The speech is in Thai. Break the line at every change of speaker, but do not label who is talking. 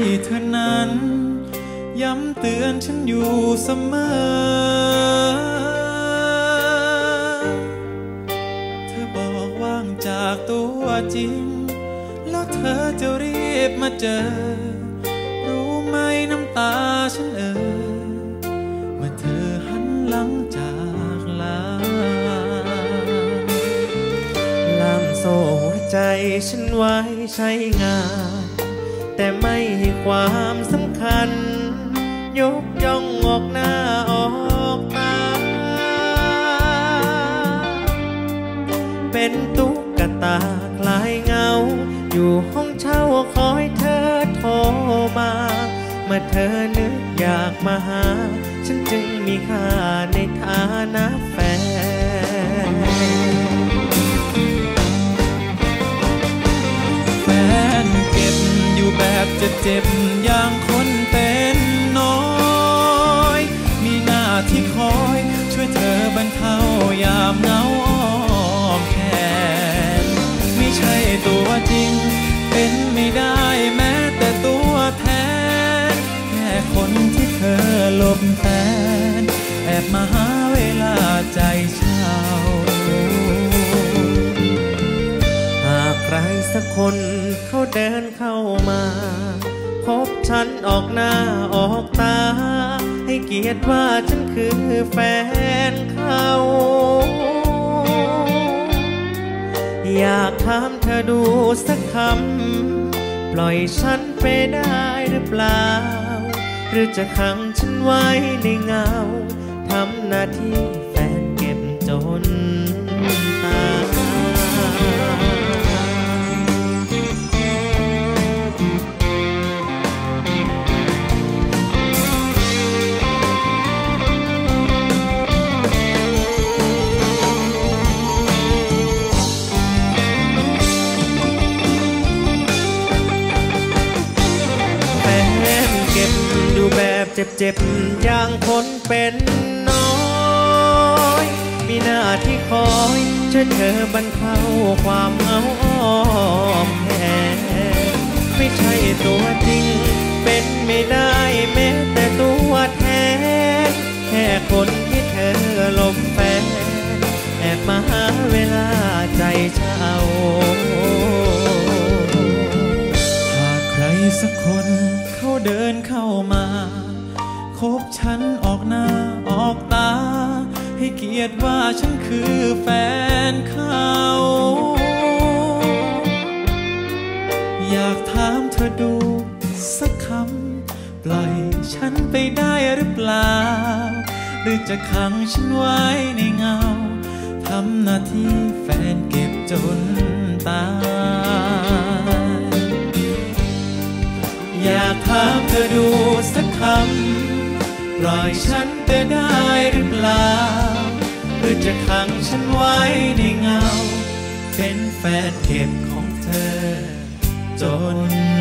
เธอนั้นย้ำเตือนฉันอยู่เสมอเธอบอกว่างจากตัวจริงแล้วเธอจะรีบมาเจอรู้ไหมน้ำตาฉันเมื่อเธอหันหลังจากลา
ล่ามโซ่หัวใจฉันไว้ใช้งานแต่ไม่ให้ความสำคัญยกย่องออกหน้าออกตาเป็นตุ๊กตาคล้ายเงาอยู่ห้องเช่าคอยเธอโทรมาเมื่อเธอนึกอยากมาหาฉันจึงมีค่าในฐานะแฟน
แฟนเก็บอยู่แบบเจ็บๆอย่างคนเป็นน้อยมีหน้าที่คอยช่วยเธอบรรเทายามเหงาอ้อมแขนไม่ใช่ตัวจริงเป็นไม่ได้แม้แต่ตัวแทนแค่คนที่เธอหลบแฟนแอบมาหาเวลาใจเช่า
หากใครสักคนเขาเดินเข้ามาพบฉันออกหน้าออกตาให้เกียรติว่าฉันคือแฟนเขาอยากถามเธอดูสักคำปล่อยฉันไปได้หรือเปล่าหรือจะขังฉันไว้ในเงาทำหน้าที่แฟนเก็บจนตายแบบเจ็บๆอย่างคนเป็นน้อยมีหน้าที่คอยช่วยเธอบรรเทาความเหงาอ้อมแขนไม่ใช่ตัวจริงเป็นไม่ได้แม้แต่ตัวแทนแค่คนที่เธอหลบแฟนแอบมาหาเวลาใจเช่า
หากใครสักคนเขาเดินเข้ามาคบฉันออกหน้าออกตาให้เกียรติว่าฉันคือแฟนเขาอยากถามเธอดูสักคำปล่อยฉันไปได้หรือเปล่าหรือจะขังฉันไว้ในเงาทำหน้าที่แฟนเก็บจนตายอยากถามเธอดูสักคำปล่อยฉันไปได้หรือเปล่าหรือจะขังฉันไว้ในเงาเป็นแฟนเก็บของเธอจน